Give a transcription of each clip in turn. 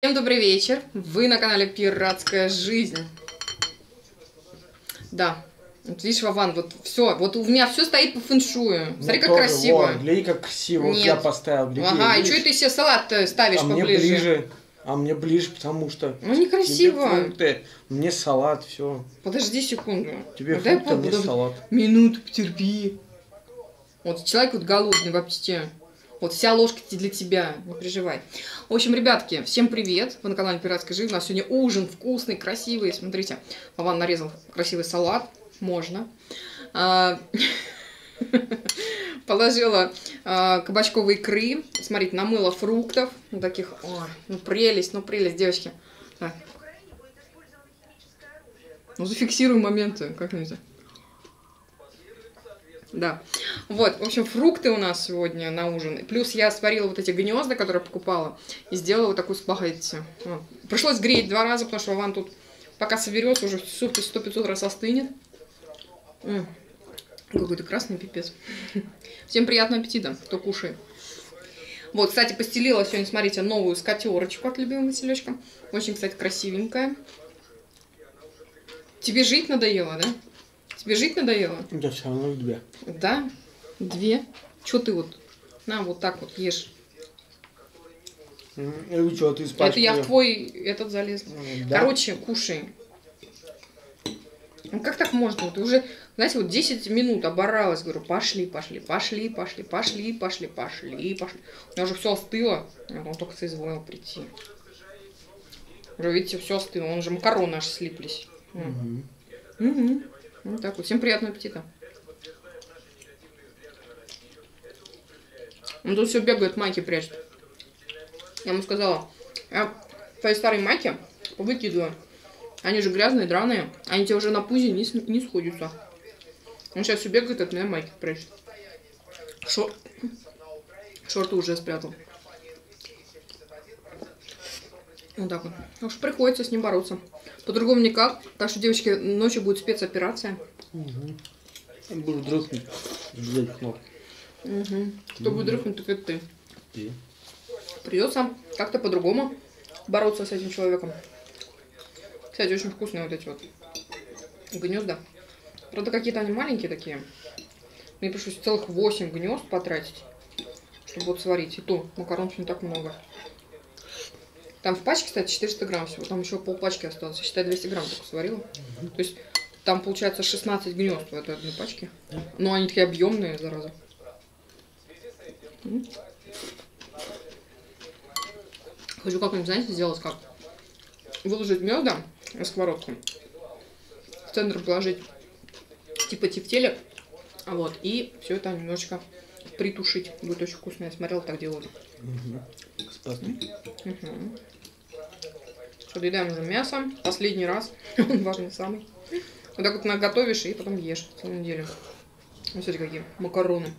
Всем добрый вечер. Вы на канале Пиратская жизнь. Да. Вот видишь, Вован, вот все. Вот у меня все стоит по фэншую. Смотри, как красиво. Вот, гляди, как красиво. Вот я поставил. Гляди, ага, и что ты себе салат ставишь поближе? А мне ближе, потому что... Ну, некрасиво. Тебе фрукты, мне салат, все. Подожди секунду. Тебе фрукты, мне салат. Минуту потерпи. Вот человек вот голодный вообще. Вот вся ложка для тебя, не переживай. В общем, ребятки, всем привет. Вы на канале Пиратская жизнь. У нас сегодня ужин вкусный, красивый. Смотрите, Вован нарезал красивый салат. Можно. Положила кабачковые икры. Смотрите, намыла фруктов. Ну, таких, ой, ну прелесть, девочки. Ну, зафиксируем моменты как-нибудь. Да. Вот, в общем, фрукты у нас сегодня на ужин. Плюс я сварила вот эти гнезда, которые покупала, и сделала вот такую спагетти. Пришлось греть 2 раза, потому что Вован тут, пока соберется, уже суп 100-500 раз остынет. Какой-то красный пипец. Всем приятного аппетита, кто кушает. Вот, кстати, постелила сегодня, смотрите, новую скатерочку от любимого Василечка. Очень, кстати, красивенькая. Тебе жить надоело, да? Тебе жить надоело? Я все равно 2. Да? 2? Че ты вот? На, вот так вот ешь. И что, ты спать? Это я в твой этот залез. Да? Короче, кушай. Ну как так можно? Ты уже, знаете, вот 10 минут оборалась. Говорю, пошли. У меня уже все остыло. Он только соизволил прийти. Уже, видите, все остыло. Он же макароны аж слиплись. Угу. Вот так вот. Всем приятного аппетита. Он тут все бегает, майки прячет. Я ему сказала, я твои старые майки выкидываю. Они же грязные, драные. Они тебе уже на пузе не сходятся. Он сейчас все бегает, от меня майки прячет. Шорты уже спрятал. Вот так вот. Так что приходится с ним бороться. По-другому никак. Так что, девочки, ночью будет спецоперация. Буду дрыхнуть. Ждать кнопку. Кто будет дрыхнуть, так это ты. Придется как-то по-другому бороться с этим человеком. Кстати, очень вкусные вот эти вот гнезда. Правда, какие-то они маленькие такие. Мне пришлось целых 8 гнезд потратить, чтобы вот сварить. И то макарон не так много. Там в пачке, кстати, 400 грамм всего. Там еще полпачки осталось. Считай, 200 грамм только сварила. То есть там получается 16 гнезд в этой одной пачке. Но они такие объемные, зараза. Хочу как-нибудь, знаете, сделать как? Выложить гнезда на сковородку. В центр положить типа тефтелек. Вот. И все это немножечко притушить. Будет очень вкусно. Я смотрела, так делают. Что, доедаем уже мясо. Последний раз. Он важный самый. Вот так вот наготовишь и потом ешь целую неделю. Вот смотрите, какие макароны.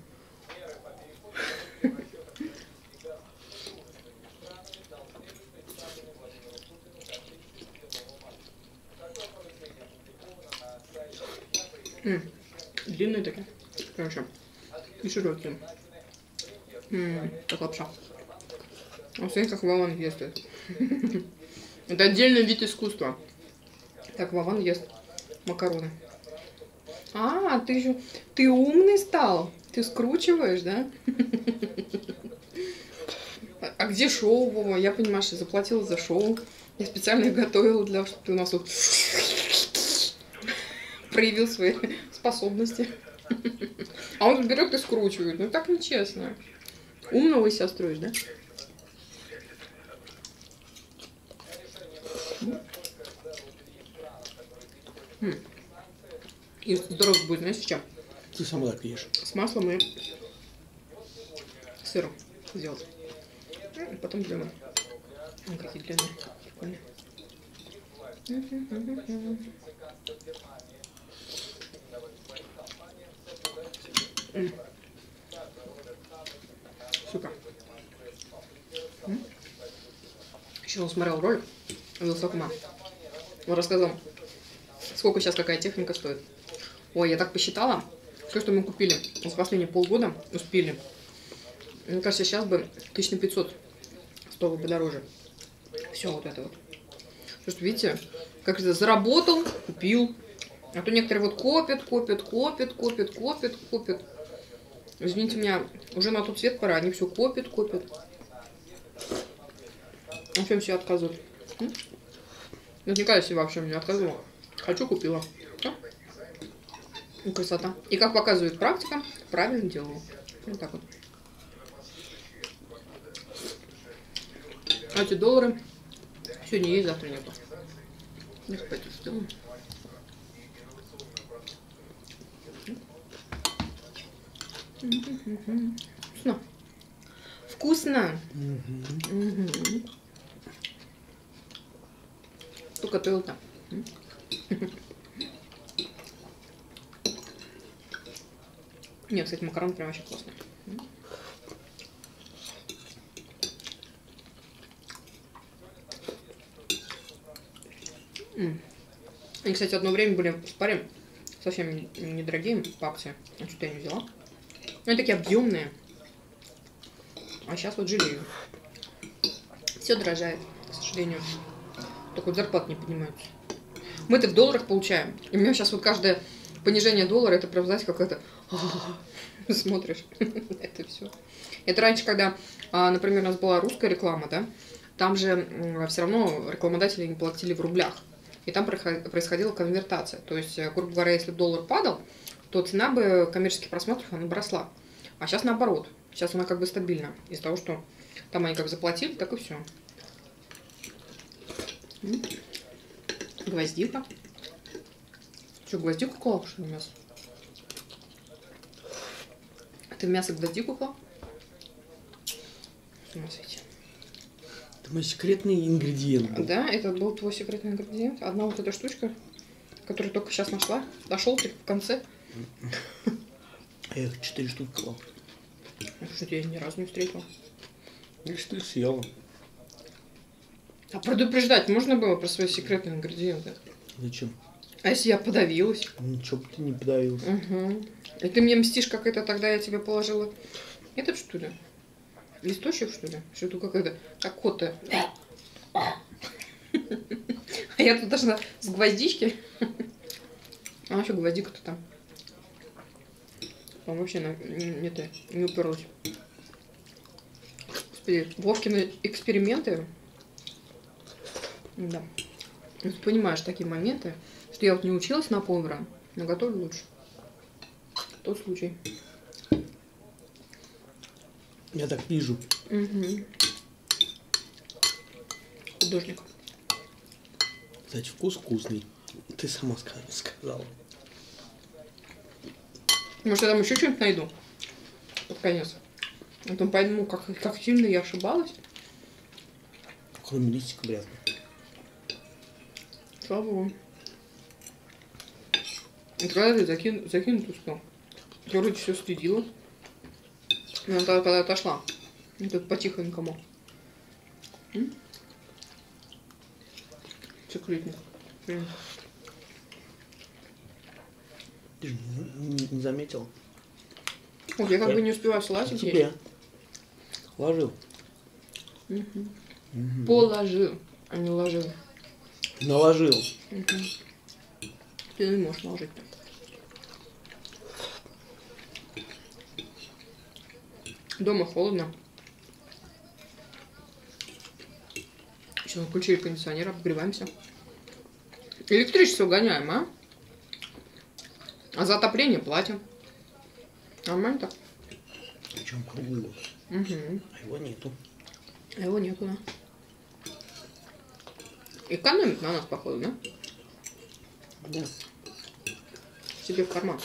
Длинные такие. Короче. И широкие. Как лапша. Вот смотрите, как Вован ест это. Это отдельный вид искусства. Так, Вован ест макароны. А, ты умный стал? Ты скручиваешь, да? А где шоу, Вова? Я, понимаешь, заплатила за шоу. Я специально их готовила для того, чтобы ты у нас вот проявил свои способности. А он берет и скручивает. Ну так нечестно. Умного из себя строишь, да? И здорово будет, знаешь, с чем? Ты сама так ешь. С маслом и сыром сделать. И потом длинные. Какие длинные. Прикольные. Супер. Еще он смотрел ролик Вилсакома. Он рассказал, сколько сейчас какая техника стоит. Ой, я так посчитала. Все, что мы купили за последние полгода, успели. Мне кажется, сейчас бы 1500 стоило бы дороже. Все вот это вот. Потому что, видите, как это заработал, купил. А то некоторые вот копят. Извините меня, уже на тот свет пора, они все копят. А чем все отказывают? Никогда себе вообще не отказывала. Хочу, купила. Все. И красота. И как показывает практика, правильно делаю. Вот так вот. А эти доллары сегодня есть, завтра нету. Я пойду сделаю. Вкусно. Вкусно. Кто готовил-то? Нет, кстати, макароны прям вообще классные. Они, кстати, одно время были в паре совсем недорогие по акции. А что-то я не взяла. Они такие объемные. А сейчас вот жалею. Все дорожает, к сожалению. Только вот зарплат не поднимаются. Мы-то в долларах получаем. И у меня сейчас вот каждое понижение доллара, это прям, знаете, какое-то... Смотришь, это все. Это раньше, когда, например, у нас была русская реклама, да, там же все равно рекламодатели не платили в рублях. И там происходила конвертация. То есть, грубо говоря, если доллар падал, то цена бы коммерческих просмотров она бы росла. А сейчас наоборот. Сейчас она как бы стабильна. Из-за того, что там они как заплатили, так и все. Гвоздика. Что, гвоздику клал, что ли, мясо? Ты в мясо гвоздику клал? Смотрите. Это мой секретный ингредиент был. Да, это был твой секретный ингредиент. Одна вот эта штучка, которую только сейчас нашла. Дошел ты в конце. А я их 4 штуки клал. Что я ни разу не встретила. Видишь, ты съела. А предупреждать можно было про свои секретные ингредиенты? Зачем? А если я подавилась? Ничего бы ты не подавилась. Угу. И ты мне мстишь, как это тогда я тебе положила? Этот, что ли? Листочек, что ли? Что-то как это? Как кот-то. А я тут должна с гвоздички. А что гвоздика-то там? Там вообще не уперлась. Господи, Вовкины эксперименты. Да. Ты понимаешь такие моменты, что я вот не училась на повара, но готовлю лучше. Тот случай. Я так вижу. Угу. Художник. Кстати, вкус вкусный. Ты сама сказала. Может, я там еще что-нибудь найду? Под конец. А то пойму, как сильно я ошибалась. Кроме листика брязна. Слава богу. Это когда ты закинуть успел? Я вроде все следила. Но тогда, когда отошла. И тут по-тихонькому. Секретник. Ты же не заметил? Вот, я как бы не успеваю слазить. Тебе. Ложил. Положил, а не ложил. Наложил. Ты не можешь наложить-то. Дома холодно. Сейчас включили кондиционер, обогреваемся. Электричество гоняем, а? А за отопление платим. Нормально так? Причем круглый год. Угу. А его нету. А его нету, да. Экономит на нас, походу, да? Да. Себе в карман.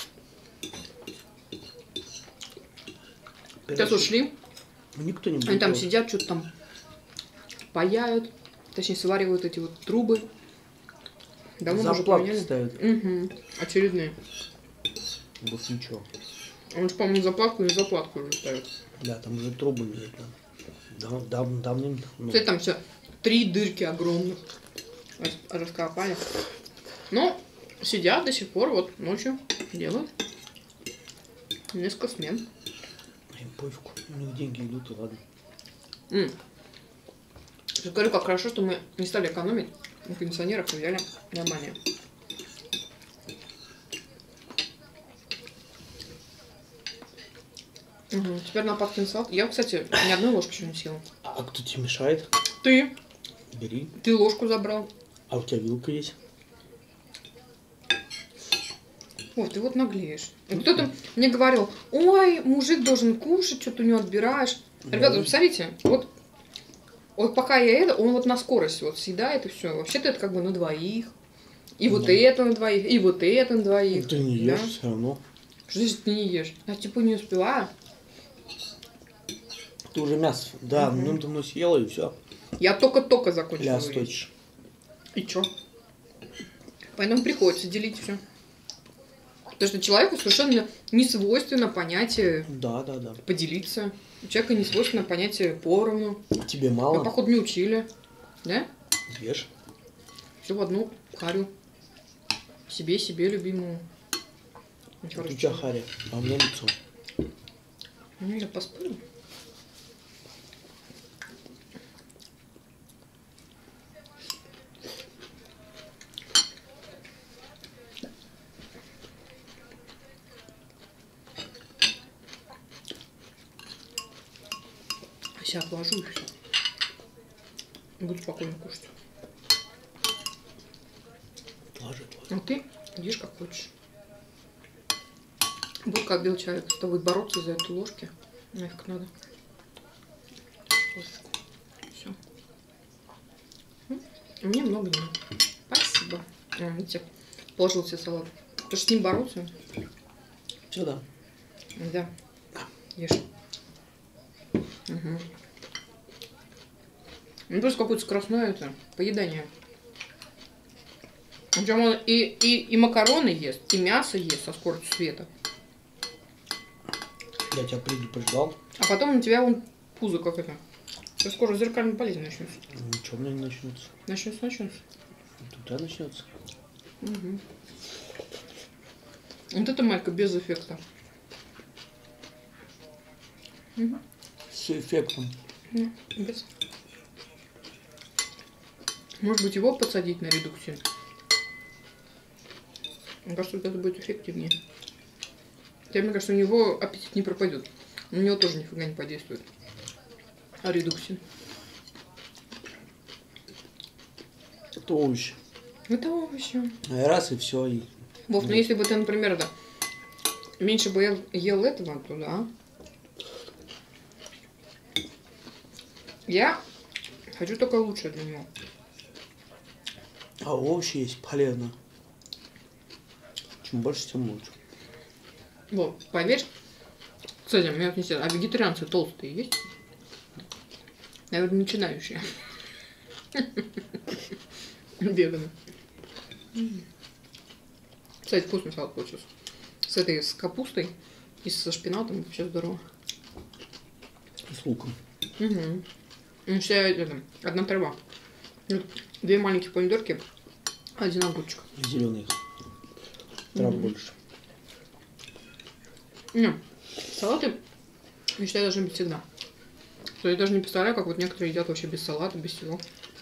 Сейчас ушли. Никто не будет. Они там сидят, что-то там паяют. Точнее, сваривают эти вот трубы. Давно уже поменяли. ставят. Угу. Очередные. Вот ничего. Он же, по-моему, заплатку и заплатку уже ставит. Да, там уже трубы менять надо. Давным. Кстати, там все 3 дырки огромных. Раскопали. Но сидят до сих пор, вот ночью делают. Несколько смен. Им пофигу. У них деньги идут, и ладно. Я говорю, как хорошо, что мы не стали экономить на кондиционерах и взяли нормальные. Угу. Теперь на папкин салат. Я, кстати, ни одной ложки еще не съела. А кто тебе мешает? Ты. Бери. Ты ложку забрал. А у тебя вилка есть? О, ты вот наглеешь. И кто-то мне говорил, ой, мужик должен кушать, что ты у него отбираешь. Ребята, посмотрите, вот пока я это, он вот на скорость вот съедает и все. Вообще-то это как бы на двоих. И вот это на двоих, и вот это на двоих. Ты не ешь, да? Все равно. Что значит ты не ешь? Я типа не успеваю. Ты уже мясо, да, давно съела и все. Я только-только закончила. Ляс точишь. И чё? Поэтому приходится делить все. Потому что человеку совершенно не свойственно понятие Да. поделиться. У человека не свойственно понятие поровну. Тебе мало? Мы, походу, не учили. Да? Ешь. Все в одну харю. Себе любимому. У тебя харя, а у меня лицо. Ну, я поспорю. Я отложу и все. Буду спокойно кушать. Отложи. А ты ешь как хочешь. Будь как белый человек, с тобой бороться за эту ложки. Нафиг надо. Ложечку. Все. Мне много не надо. Спасибо. Видите, положил себе салат. Потому что с ним бороться. Все, да. Да. Ешь. Угу. Ну, просто какое-то скоростное это поедание. Причем он и макароны ест, и мясо ест со скоростью света. Я тебя предупреждал. А потом у тебя вон пузо как это. Что скоро зеркальная болезнь начнется. Ничего у меня не начнется. Начнется. У тебя начнется. Угу. Вот это майка без эффекта. Угу. С эффектом. Без. Может быть, его подсадить на редукцию? Мне кажется, вот это будет эффективнее. Хотя, мне кажется, у него аппетит не пропадет. У него тоже нифига не подействует. А редуксин? Это овощи. Это овощи. Раз и все. И... Вов, ну если бы ты, например, да, меньше бы ел этого, то да. Я хочу только лучшее для него. А овощи есть полезно. Чем больше, тем лучше. Вот, поверь. Кстати, меня вот не интересно, а вегетарианцы толстые есть? Наверное, начинающие. Веганы. Кстати, вкусный салат получился. С капустой и со шпинатом. Вообще здорово. И с луком. Угу. Ну, вся это, одна трава. Две маленькие помидорки, один огурчик. Зеленый. Трав больше. Не, салаты, я считаю, должны быть всегда. То я даже не представляю, как вот некоторые едят вообще без салата, без всего.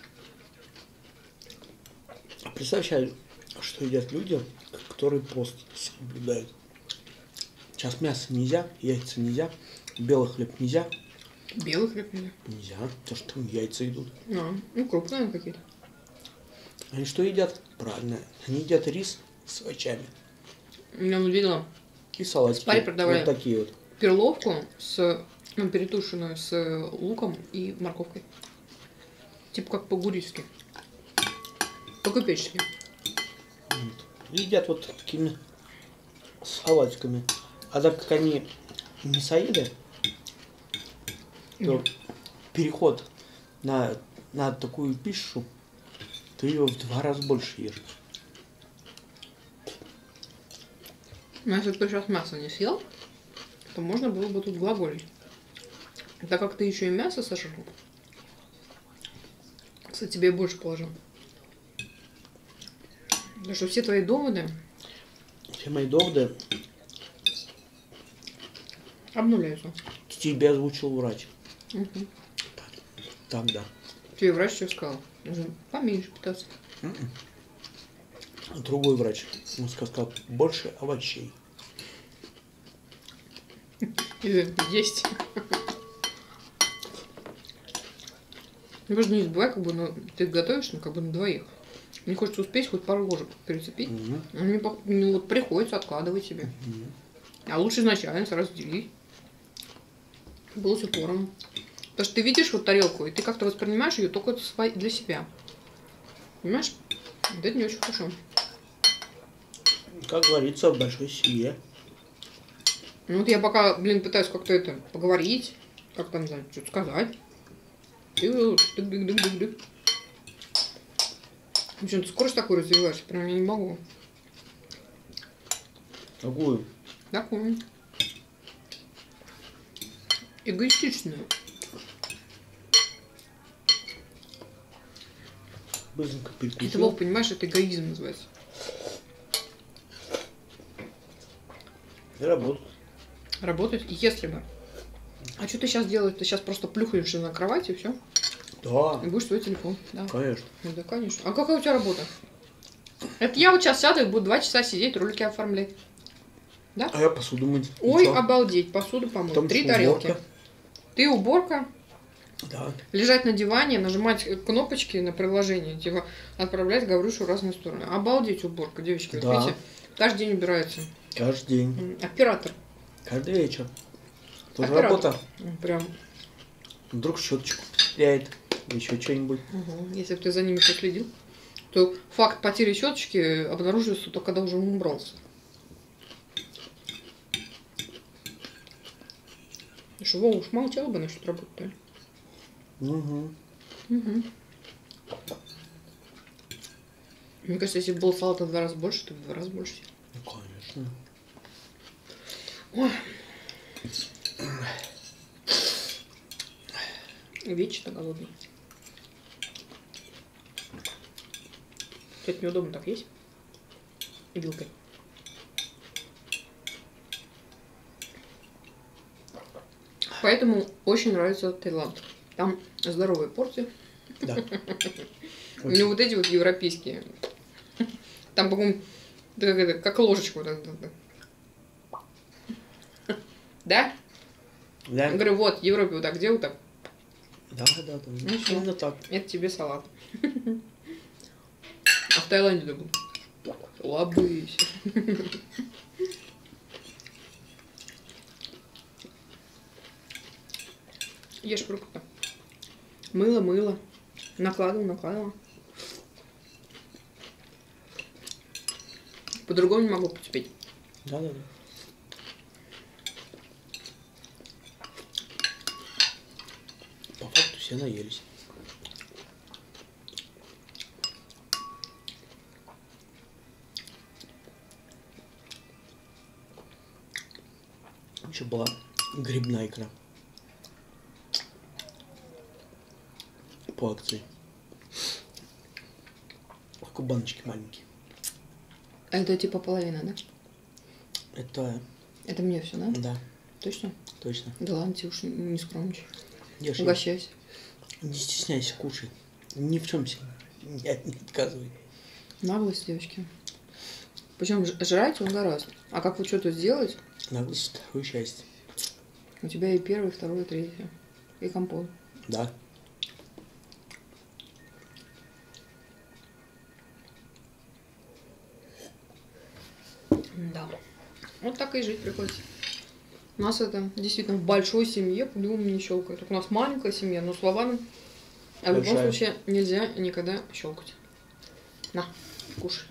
Представь сейчас, что едят люди, которые пост соблюдают. Сейчас мясо нельзя, яйца нельзя, белый хлеб нельзя. Белый хлеб нельзя? Нельзя, потому что там яйца идут. А, ну крупные какие-то. Они что едят? Правильно, они едят рис с овощами. Я видела. И салатики. Парень продавали вот такие вот. перловку перетушенную с луком и морковкой. Типа как по-гурийски. По-купечески. Вот. Едят вот такими салатиками. А так как они мясоеды, то переход на такую пищу, ты ее в 2 раза больше ешь. Но если бы ты сейчас мясо не съел, то можно было бы тут глаголить. Так как ты еще и мясо сожрал, кстати, тебе больше положил. Потому что все твои доводы... Все мои доводы обнуляются. тебе озвучил врач. Угу. Тогда. Тебе врач что сказал? Нужно поменьше питаться. Другой врач. Он сказал, больше овощей. Есть. Ну, вы же не забывай, как бы, ну, ты готовишь, ну, как бы на двоих. Мне хочется успеть хоть пару ложек перецепить. Мне ну, вот приходится откладывать себе. А лучше изначально сразу делить. Было с упором. Потому что ты видишь вот тарелку, и ты как-то воспринимаешь ее только для себя. Понимаешь? Вот это не очень хорошо. Как говорится, в большой семье. Ну вот я пока, блин, пытаюсь как-то это поговорить, как там, не знаю, что-то сказать. Ты дык-дык-дык-дык-дык. В общем, ты скорость такую развиваешь, прям я не могу. Какую? Такую. Эгоистичную. Быстренько переключил. Это, Вов, понимаешь, это эгоизм называется. И работает. Работает, если бы. А что ты сейчас делаешь? Ты сейчас просто плюхаешься на кровать и все. Да. И будешь свой телефон. Да. Конечно. Ну да, конечно. А какая у тебя работа? Это я вот сейчас сяду и буду 2 часа сидеть, ролики оформлять. Да? А я посуду мыть. Ой, обалдеть, посуду помыть. 3 тарелки. Уборка. Ты уборка. Да. Лежать на диване, нажимать кнопочки на приложение, типа отправлять Гаврюшу в разные стороны. Обалдеть уборка, девочки. Да. Вот видите, каждый день убирается. Каждый день. Оператор. Каждый вечер. Тоже Оператор. работа. Прям. Вдруг щеточку теряет. Еще что-нибудь. Угу. Если бы ты за ними последил, то факт потери щеточки обнаруживается только когда уже он убрался. Что, Вова, уж молчал бы насчет работы. Угу. Угу. Мне кажется, если бы был салата в 2 раза больше, то в 2 раза больше. Ну, конечно. Ой. Вечно голодный. Это неудобно так есть. И вилкой. Поэтому очень нравится Таиланд. Там здоровые порции. Да. Не вот эти вот европейские. Там, по-моему, как ложечку. Да? Да. Я говорю, вот, в Европе вот так, где вот так? Да. Ну, всё. Именно так. Это тебе салат. А в Таиланде такой. Лобысь. Ешь фрукты. Мыло. Накладывал. По-другому не могу потерпеть. Да. По факту все наелись. Еще была грибная икра. По акции. Только баночки маленькие. А это типа половина, да? Это мне все, да? да, Точно? точно. Да ладно, ты уж не скромничай. Ешь, Угощайся. не стесняйся, кушай. Ни в чем себе не отказывай. Наглость, девочки. Причем жрать он гораздо. А как вот что-то сделать, Наглость — второе счастье. у тебя и первое, и второе, и третье. И компот. Да. Да. Вот так и жить приходится. У нас это действительно в большой семье по-любому не щелкает. У нас маленькая семья, но с Вованом в любом Большая. случае нельзя никогда щелкать. На, кушай.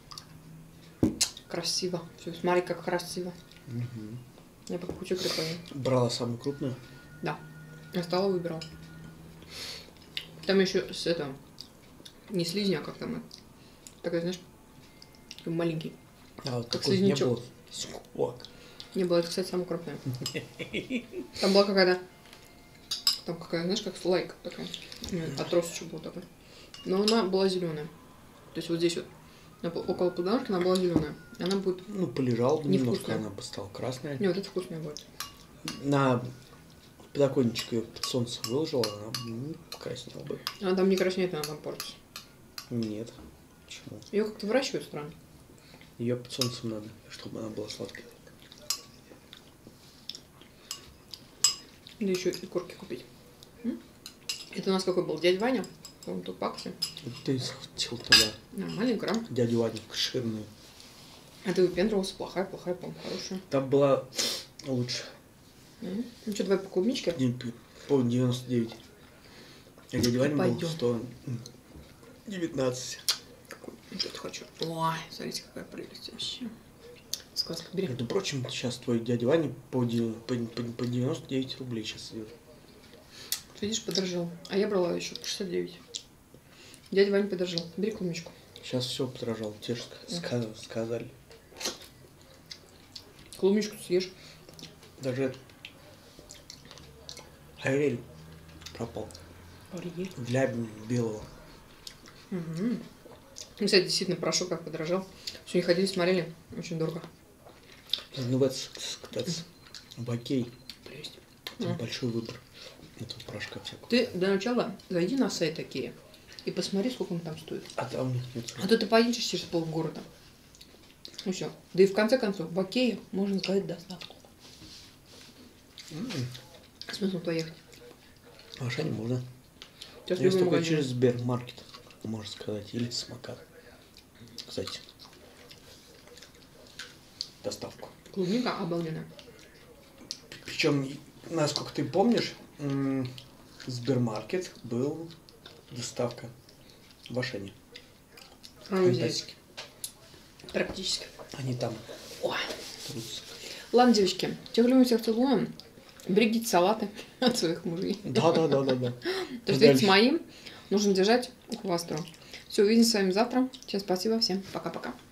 Красиво. Все, смотри, как красиво. Я по куче прикольно. Брала самую крупную. Да. Я стала выбирал. Там еще с этого. Не слизня, а как там. Такой, знаешь, такой маленький. А вот Как такой не слизнячок. было. Вот. Не было, это, кстати, самое крупное. Там была какая-то... Там какая, знаешь, как слайка такая. Отросточек был такой. Но она была зеленая. То есть вот здесь вот, около подножки она была зеленая. Она будет... Ну, полежала бы Невкусная. немножко, она бы стала красная. Не, вот это вкусная будет. На подоконничек ее под солнце выложила, она покраснела бы. Она там не краснеет, она там портится. Нет. Почему? Ее как-то выращивают странно. Ее под солнцем надо, чтобы она была сладкой. Да еще и корки купить. Это у нас какой был? Дядя Ваня? Он тут пакси. Ты хотел тогда. Нормальный грамм. Дядю Ваню кошерную. А ты выпендривался? Плохая, по-моему, хорошая. Там была лучше. Ну что, давай по клубничке? По 99. А дядя Ваня был Пойдем. 119. Что-то хочу. Ой, смотрите, какая прелесть вообще. Сказка, бери. Между прочим, сейчас твой дядя Ваня по 99 рублей сейчас идет. Видишь, подорожал. А я брала еще по 69. Дядя Ваня подорожал. Бери клубничку. Сейчас все подорожало. Те же сказали. Клубничку съешь. Даже Айрель пропал. Ариель. Для белого. Угу. Ну, кстати, действительно, порошок как подорожал. Сегодня ходили, смотрели. Очень дорого. Ну, в кататься. В Окей. Прелесть. Там большой выбор этого порошка всякого. Ты для начала зайди на сайт такие и посмотри, сколько он там стоит. А там нет. А то ты поедешь через полгорода. Ну все. Да и в конце концов, в Окее можно заказать доставку. Смысл туда ехать? В Ашане можно. Сейчас Есть любой только магазин. через Сбермаркет, можно сказать, или самокат. Кстати, доставку. Клубника обалденная. Причем, насколько ты помнишь, Сбермаркет был доставка в Ашане. Ну, здесь. Практически. Они там Ой. трутся. Ладно, девочки, всех любим, всех целуем. Берегите салаты от своих мужей. Да. Потому что ведь с моим нужно держать ухвастро. Все, увидимся с вами завтра. Всем спасибо, всем пока-пока.